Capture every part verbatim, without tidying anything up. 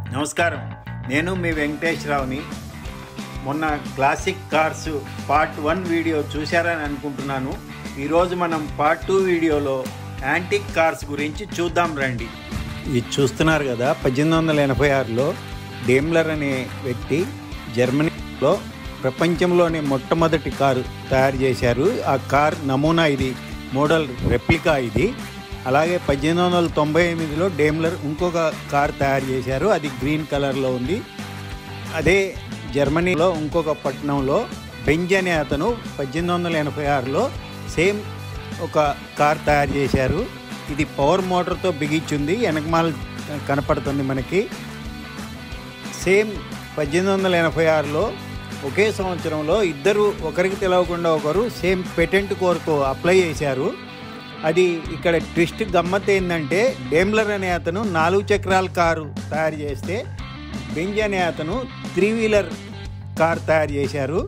నమస్కారం, నేను మీ వెంకటేశ్వరరావుని. మొన్న classic cars part one video చూశారని అనుకుంటున్నాను. ఈరోజు మనం పార్ట్ టూ వీడియోలో యాంటిక్ కార్స్ గురించి చూద్దాం రండి. ఇది చూస్తున్నారు కదా, పద్దెనిమిది వందల ఎనభై ఆరులో డేమ్లర్ అనే వ్యక్తి జర్మనీలో ప్రపంచంలోనే మొట్టమొదటి కారు తయారు చేశారు. ఆ కార్ నమూనా ఇది, మోడల్ రెప్లికా ఇది. అలాగే పద్దెనిమిది వందల తొంభై ఎనిమిదిలో డేమ్లర్ ఇంకొక కార్ తయారు చేశారు, అది గ్రీన్ కలర్లో ఉంది. అదే జర్మనీలో ఇంకొక పట్టణంలో బెంజ్ అనే అతను పద్దెనిమిది వందల ఎనభై ఆరులో సేమ్ ఒక కార్ తయారు చేశారు. ఇది పవర్ మోటార్తో బిగించింది, వెనకమాల కనపడుతుంది మనకి. సేమ్ పద్దెనిమిది వందల ఎనభై ఆరులో ఒకే సంవత్సరంలో ఇద్దరు ఒకరికి తెలవకుండా ఒకరు సేమ్ పేటెంట్ కోరుకు అప్లై చేశారు. అది ఇక్కడ ట్విస్ట్ గమ్మత్ ఏంటంటే, డేమ్లర్ అనే అతను నాలుగు చక్రాల కారు తయారు చేస్తే బెంజ్ అనే అతను త్రీ వీలర్ కార్ తయారు చేశారు.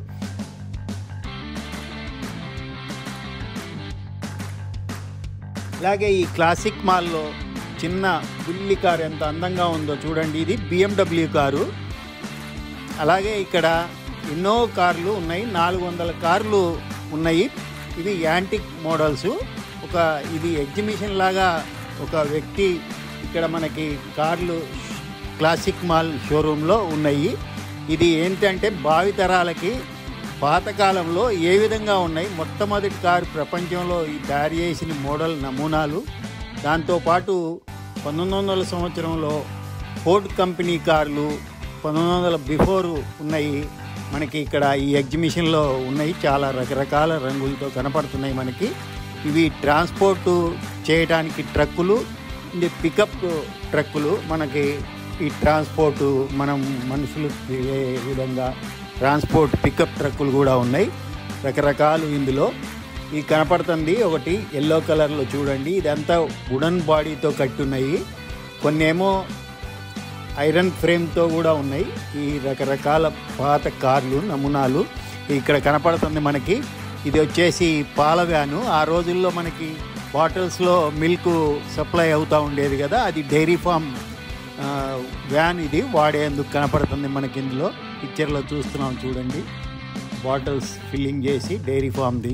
అలాగే ఈ క్లాసిక్ మాల్లో చిన్న బుల్లి కారు ఎంత అందంగా ఉందో చూడండి, ఇది బిఎండబ్ల్యూ కారు. అలాగే ఇక్కడ ఎన్నో కార్లు ఉన్నాయి, నాలుగు వందల కార్లు ఉన్నాయి. ఇవి యాంటిక్ మోడల్స్. ఒక ఇది ఎగ్జిబిషన్ లాగా ఒక వ్యక్తి ఇక్కడ మనకి కార్లు క్లాసిక్ మాల్ షోరూంలో ఉన్నాయి. ఇది ఏంటంటే భావితరాలకి పాతకాలంలో ఏ విధంగా ఉన్నాయి, మొట్టమొదటి కారు ప్రపంచంలో ఈ తయారు చేసిన మోడల్ నమూనాలు. దాంతోపాటు పంతొమ్మిది వందల సంవత్సరంలో ఫోర్డ్ కంపెనీ కార్లు పంతొమ్మిది వందల బిఫోరు ఉన్నాయి మనకి ఇక్కడ ఈ ఎగ్జిబిషన్లో ఉన్నాయి. చాలా రకరకాల రంగులతో కనపడుతున్నాయి మనకి. ఇవి ట్రాన్స్పోర్టు చేయడానికి ట్రక్కులు, ఇది పికప్ ట్రక్కులు. మనకి ఈ ట్రాన్స్పోర్టు మనం మనుషులు ఏ విధంగా ట్రాన్స్పోర్ట్ పికప్ ట్రక్కులు కూడా ఉన్నాయి, రకరకాలు ఇందులో. ఈ కనపడుతుంది ఒకటి ఎల్లో కలర్లో చూడండి, ఇదంతా వుడన్ బాడీతో కట్టి ఉన్నాయి, కొన్ని ఏమో ఐరన్ ఫ్రేమ్తో కూడా ఉన్నాయి. ఈ రకరకాల పాత కార్లు నమూనాలు ఇక్కడ కనపడుతుంది మనకి. ఇది వచ్చేసి పాల వ్యాను. ఆ రోజుల్లో మనకి బాటిల్స్లో మిల్క్ సప్లై అవుతూ ఉండేది కదా, అది డైరీ ఫామ్ వ్యాన్ ఇది వాడేందుకు కనపడుతుంది మనకి. ఇందులో పిక్చర్లో చూస్తున్నాం చూడండి, బాటిల్స్ ఫిల్లింగ్ చేసి డైరీ ఫామ్ది.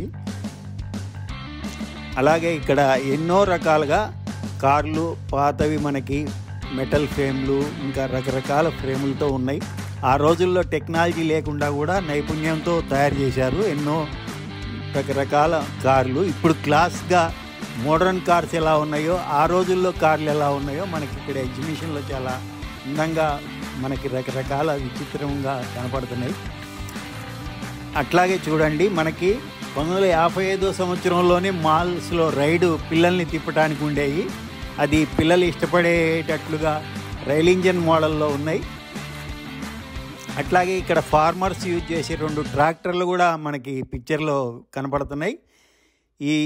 అలాగే ఇక్కడ ఎన్నో రకాలుగా కార్లు పాతవి మనకి మెటల్ ఫ్రేమ్లు ఇంకా రకరకాల ఫ్రేములతో ఉన్నాయి. ఆ రోజుల్లో టెక్నాలజీ లేకుండా కూడా నైపుణ్యంతో తయారు చేశారు ఎన్నో రకరకాల కార్లు. ఇప్పుడు క్లాస్గా మోడర్న్ కార్స్ ఎలా ఉన్నాయో ఆ రోజుల్లో కార్లు ఎలా ఉన్నాయో మనకి ఇక్కడ ఎగ్జిబిషన్లో చాలా అందంగా మనకి రకరకాల విచిత్రంగా కనపడుతున్నాయి. అట్లాగే చూడండి, మనకి పంతొమ్మిది వందల యాభై ఐదో సంవత్సరంలోనే మాల్స్లో రైడు పిల్లల్ని తిప్పడానికి ఉండేవి. అది పిల్లలు ఇష్టపడేటట్లుగా రైల్ ఇంజన్ మోడల్లో ఉన్నాయి. అట్లాగే ఇక్కడ ఫార్మర్స్ యూజ్ చేసే రెండు ట్రాక్టర్లు కూడా మనకి పిక్చర్లో కనపడుతున్నాయి. ఈ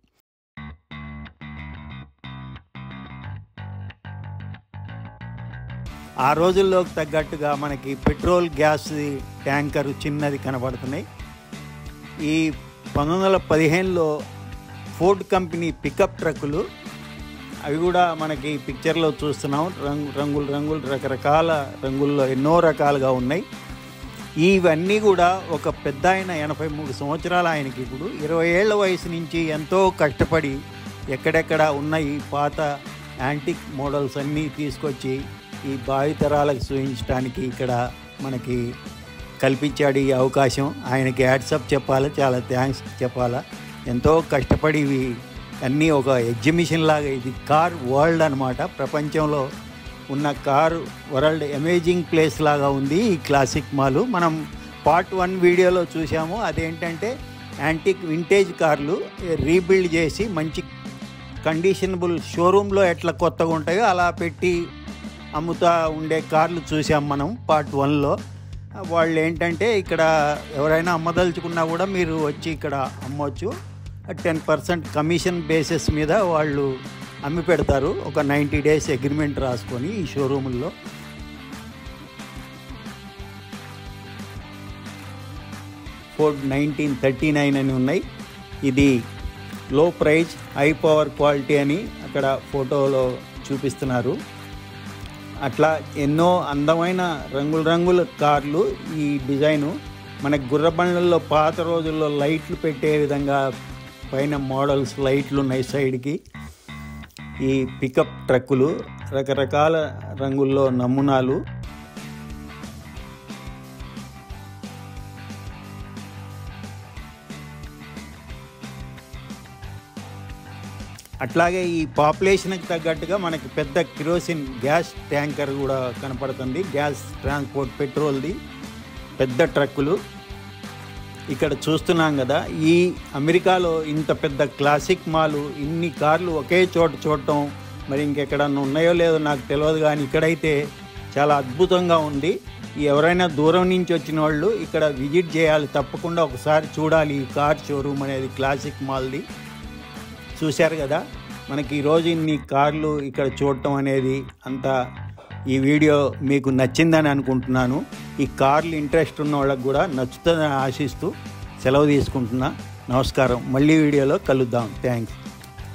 ఆ రోజుల్లోకి తగ్గట్టుగా మనకి పెట్రోల్ గ్యాస్ ట్యాంకరు చిన్నది కనపడుతున్నాయి. ఈ పంతొమ్మిది వందల పదిహేనులో ఫోర్డ్ కంపెనీ పికప్ ట్రక్కులు, అవి కూడా మనకి పిక్చర్లో చూస్తున్నాం. రంగు రంగులు రంగులు రకరకాల రంగుల్లో ఎన్నో రకాలుగా ఉన్నాయి. ఇవన్నీ కూడా ఒక పెద్ద ఆయన ఎనభై మూడు సంవత్సరాలు ఆయనకి ఇప్పుడు ఇరవై ఏళ్ల వయసు నుంచి ఎంతో కష్టపడి ఎక్కడెక్కడ ఉన్న ఈ పాత యాంటిక్ మోడల్స్ అన్నీ తీసుకొచ్చి ఈ భావితరాలకు చూపించడానికి ఇక్కడ మనకి కల్పించాడు ఈ అవకాశం. ఆయనకి హ్యాట్సప్ చెప్పాలా, చాలా థ్యాంక్స్ చెప్పాలా. ఎంతో కష్టపడి ఇవి అన్నీ ఒక ఎగ్జిబిషన్ లాగా, ఇది కార్ వరల్డ్ అనమాట. ప్రపంచంలో ఉన్న కార్ వరల్డ్ అమేజింగ్ ప్లేస్ లాగా ఉంది ఈ క్లాసిక్ మాల్. మనం పార్ట్ వన్ వీడియోలో చూసాము. అదేంటంటే యాంటిక్ వింటేజ్ కార్లు రీబిల్డ్ చేసి మంచి కండిషనబుల్ షోరూంలో ఎట్లా కొత్తగా ఉంటాయో అలా పెట్టి అమ్ముతా ఉండే కార్లు చూసాం మనం పార్ట్ వన్లో. వాళ్ళు ఏంటంటే ఇక్కడ ఎవరైనా అమ్మదలుచుకున్నా కూడా మీరు వచ్చి ఇక్కడ అమ్మవచ్చు. టెన్ పర్సెంట్ కమిషన్ బేసిస్ మీద వాళ్ళు అమ్మి పెడతారు, ఒక నైంటీ డేస్ అగ్రిమెంట్ రాసుకొని ఈ షోరూముల్లో. ఫోర్డ్ నైన్టీన్ థర్టీ నైన్ అని ఉన్నాయి. ఇది లో ప్రైజ్ హై పవర్ క్వాలిటీ అని అక్కడ ఫోటోలో చూపిస్తున్నారు. అట్లా ఎన్నో అందమైన రంగుల రంగుల కార్లు. ఈ డిజైను మనకి గుర్రబండ్లలో పాత రోజుల్లో లైట్లు పెట్టే విధంగా పైన మోడల్స్ లైట్లు ఉన్నాయి సైడ్కి. ఈ పికప్ ట్రక్కులు రకరకాల రంగుల్లో నమూనాలు. అట్లాగే ఈ పాపులేషన్కి తగ్గట్టుగా మనకి పెద్ద కిరోసిన్ గ్యాస్ ట్యాంకర్ కూడా కనపడుతుంది. గ్యాస్ ట్రాన్స్పోర్ట్ పెట్రోల్ది పెద్ద ట్రక్కులు ఇక్కడ చూస్తున్నాం కదా. ఈ అమెరికాలో ఇంత పెద్ద క్లాసిక్ మాలు, ఇన్ని కార్లు ఒకే చోట చూడటం మరి ఇంకెక్కడన్నా ఉన్నాయో లేదో నాకు తెలియదు, కానీ ఇక్కడైతే చాలా అద్భుతంగా ఉంది. ఎవరైనా దూరం నుంచి వచ్చిన వాళ్ళు ఇక్కడ విజిట్ చేయాలి, తప్పకుండా ఒకసారి చూడాలి ఈ కార్ షోరూమ్ అనేది, క్లాసిక్ మాల్ది. చూశారు కదా, మనకి ఈరోజు ఇన్ని కార్లు ఇక్కడ చూడటం అనేది అంత ఈ వీడియో మీకు నచ్చిందని అనుకుంటున్నాను. ఈ కార్లు ఇంట్రెస్ట్ ఉన్న వాళ్ళకి కూడా నచ్చుతుందని ఆశిస్తూ సెలవు తీసుకుంటున్నా. నమస్కారం. మళ్ళీ వీడియోలో కలుద్దాం. థ్యాంక్స్.